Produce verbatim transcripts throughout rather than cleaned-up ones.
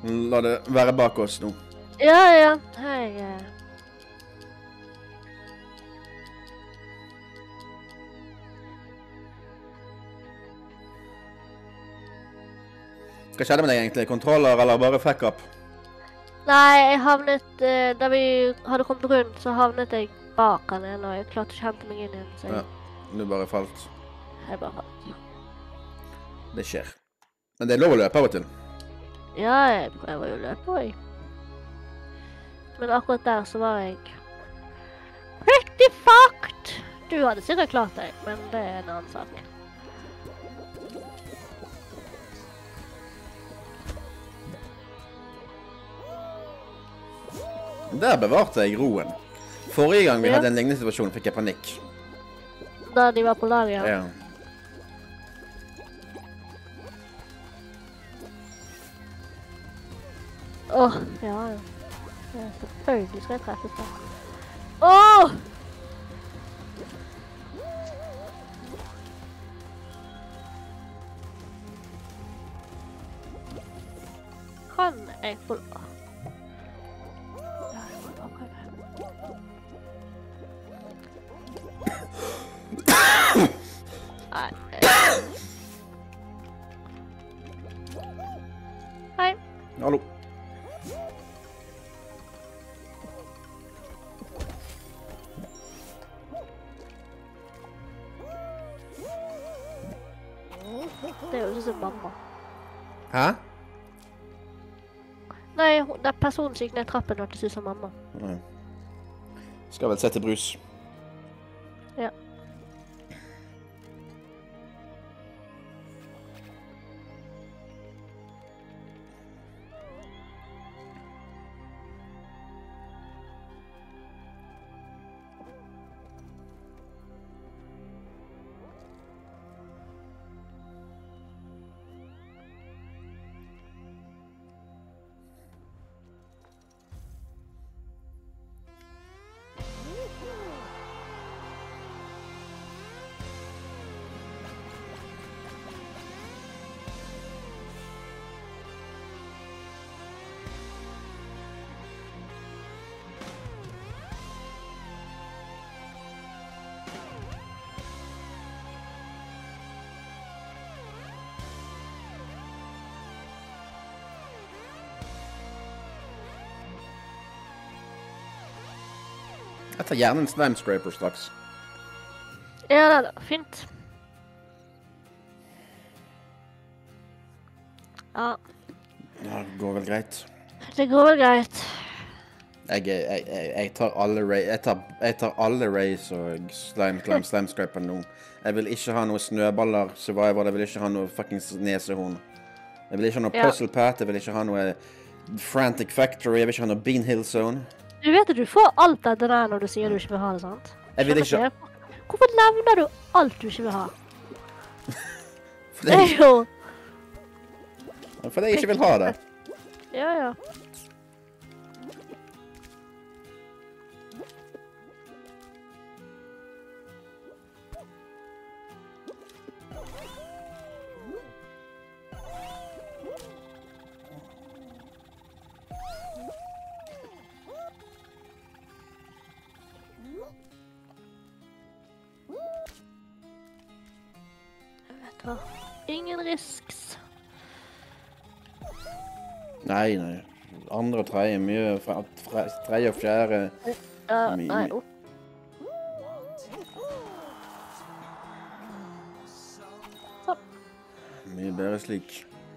La det være bak oss nå. Ja, ja. Hei. Ja. Hva skjedde med deg egentlig? Kontroller eller bare fuck up? Nei, jeg havnet, eh, da vi hadde kommet rundt, så havnet jeg bak han igjen, og jeg klarte ikke å hente meg inn igjen, så jeg, Ja, du bare falt. jeg bare falt. Det skjer. Men det er lov å løpe av og til. Ja, jeg prøver jo å løpe, jeg. Men akkurat der så var jeg pretty fucked. Du hadde sikkert klart deg, men det er en annen sak. Der bevarte jeg roen. Forrige gang vi Ja. hadde en lignende situasjon, fikk jeg panikk. Da de var på lager. Ja. Åh, ja, ja. Ja, selvfølgelig skal jeg treffes da. Åh! Kan jeg få... Ja, jeg må bare prøve. Nei. Hei. Hallo. Det er jo ikke som mamma. Hæ? Nei, hun- det er personen som gikk ned trappen og til som mamma. Nei. Skal vel se til brus. Ja. Jeg tar gjerne en slime scraper straks. Ja, det er fint. Ja, Ja, det går vel greit. det går vel greit. Jeg, jeg, jeg, jeg tar alle ray, jeg tar, jeg tar alle rays og slime, slime, slime scraper nå. Jeg vil ikke ha noe snøballer, survivor, jeg vil ikke ha noe fucking nesehorn. Jeg vil ikke ha noe Ja. puzzle pat, jeg vil ikke ha noe frantic factory, jeg vil ikke ha noe bean hill zone. Du vet at du får alt dette der når du sier du ikke vil ha det, sant? Jeg vil Skjønner ikke... ikke. Hvorfor nevner du alt du ikke vil ha? For Det er jeg, jo... for jeg ikke vil ha det. Ja, ja. Jeg vet hva. Ingen risks. Nei, nei. Andre og tredje, mye fra, fra tredje og fjerde. Ja, Mi- nei, mi- opp. Sånn. Mye bedre slik.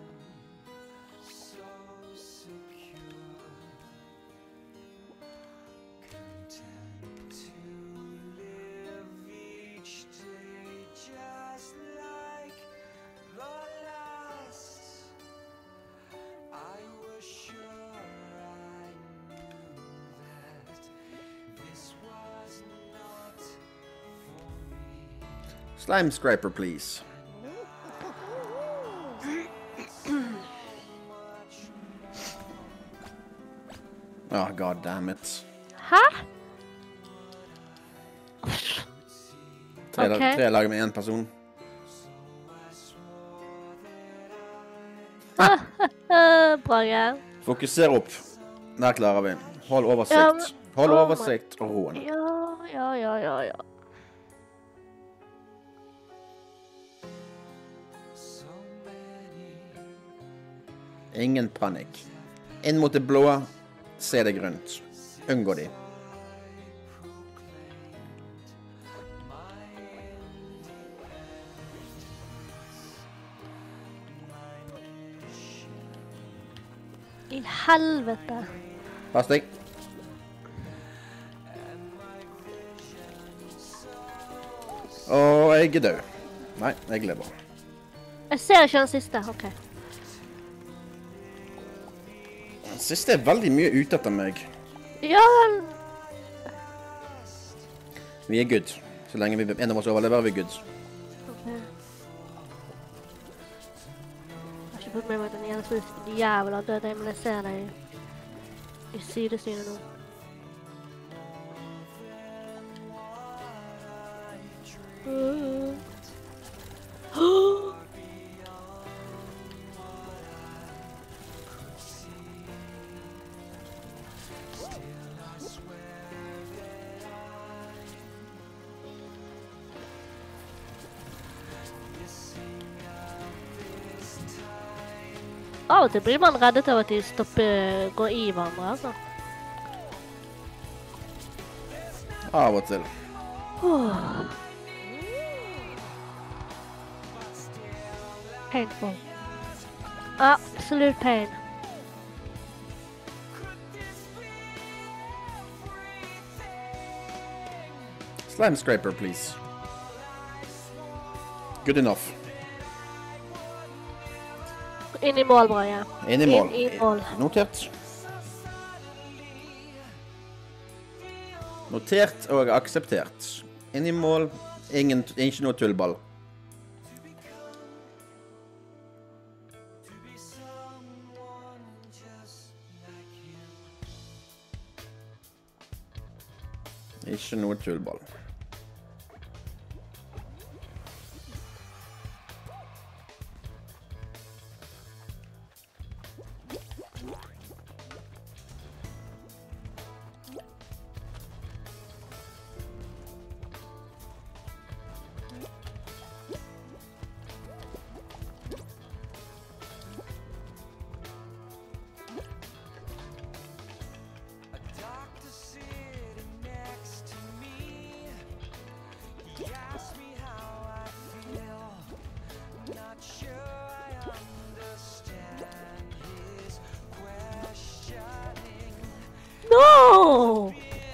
Slime scraper, please. Oh, god damn it. Hæ? Tre, Ok. tre lag med en person. Eh, Bra greier. Fokuser opp. Der klarer vi. Hold oversikt. Ja, men- Hold oh oversikt og ro. Ja, ja, ja, ja, ja. Ingen panikk. Inn mot det blå. Se deg rundt. Unngå de. I helvete. Pass deg. Og jeg er død. Nei, jeg lever. Jeg ser ikke den siste, ok. Den siste er veldig mye ute etter meg. Ja, Vi er good. Så lenge vi, en av oss overlever, er vi good. ok. Jeg har ikke fått med meg den eneste jævla døde, men jeg ser deg i sidesynet nå. Mm. Av og til blir man reddet av at de stopper, går i hverandre, altså. Av og til. Painful. Absolute pain. Slime scraper, please. Good enough. Inn i mål, bra, ja. Inn i mål. Inn i mål. Notert. Notert og akseptert. Inn i mål. Ingen, ikke noe tullball. Ikke noe tullball. No!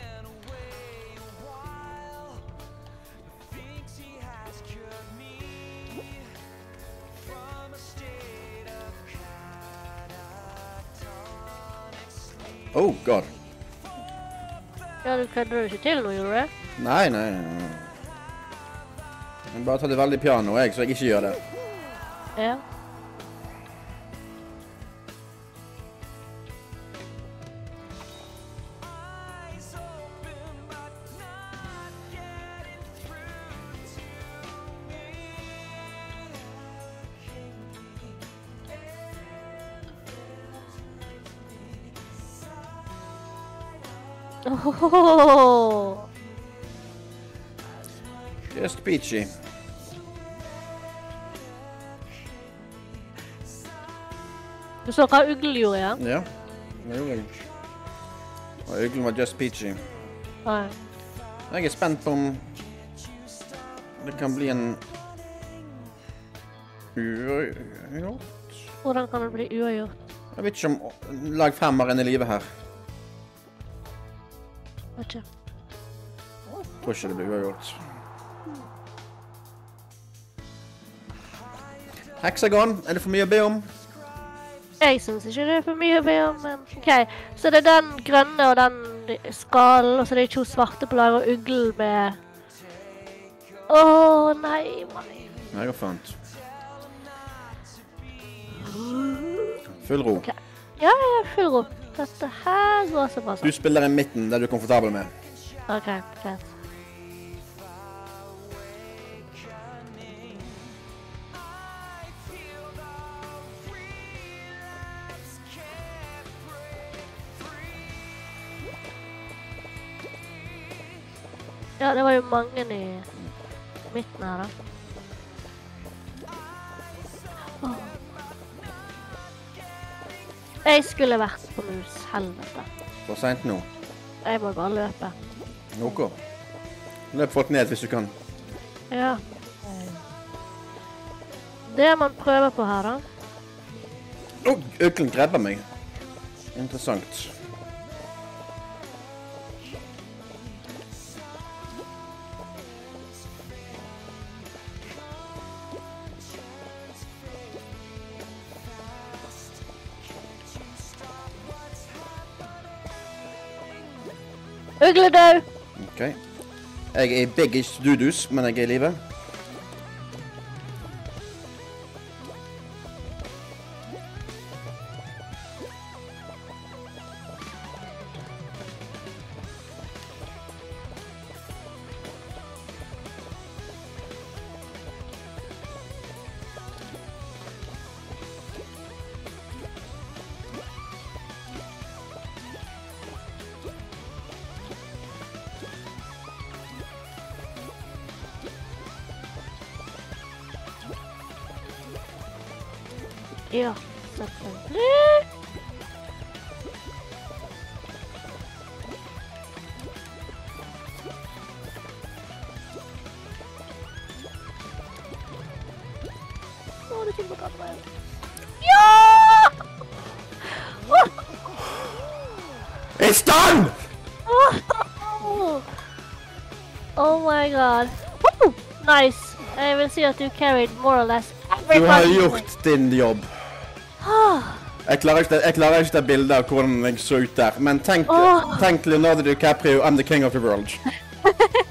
Oh, god. Ja, du kødder jo ikke til nå, gjorde du det? Nei, nei, nei. Jeg bare tar det veldig piano, jeg, så jeg ikke gjør det. Ja. Oh. Just peachy. Du så hva uglen gjorde, ja? Ja, det gjorde jeg. Og uglen var just peachy. Nei. Jeg er spent på om det kan bli en uavgjort. Hvordan kan det bli uavgjort? Jeg vet ikke om lag fem er inne i livet her. Vet ikke. Jeg tror ikke det blir uavgjort. Hexagon, er det for mye å be om? Jeg synes ikke det er for mye å be om, men ok. Så det er den grønne og den skallen, og så det er to svarte på lag og uglen med... Åh, nei, nei. Nei, det går fint. Full ro. Ok. Ja, ja, full ro. Dette her går så bra Du sånn. spiller i midten, der du er komfortabel med. Ok, greit. Ja, det var jo mange i midten her, da. Åh. Jeg skulle vært på mus, helvete. For sent nå. Jeg må bare løpe. Noe. Løp folk ned hvis du kan. Ja. Det man prøver på her, da. Åh, oh, øklen grabber meg. Interessant. Øgle død! Ok. Jeg er biggish dudus, men jeg er i livet. Ja, selvfølgelig. Å, det kommer godt med. Ja! It's done! Oh my god. Woo! Nice. Jeg vil si at du carried more or less every Du har fucking gjort din jobb. Jeg klarer ikke, jeg klarer ikke det bildet av hvordan jeg så ut der, men tenk, Åh. tenk Leonardo DiCaprio, I'm the king of the world.